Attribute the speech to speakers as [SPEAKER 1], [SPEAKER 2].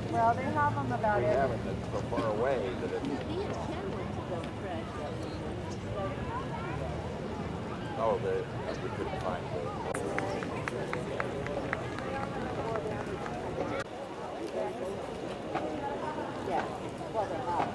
[SPEAKER 1] Well, they have them about
[SPEAKER 2] We
[SPEAKER 1] every...
[SPEAKER 2] haven't, it's so far away that it's... Oh, we couldn't find the...
[SPEAKER 1] Yeah, well, they have.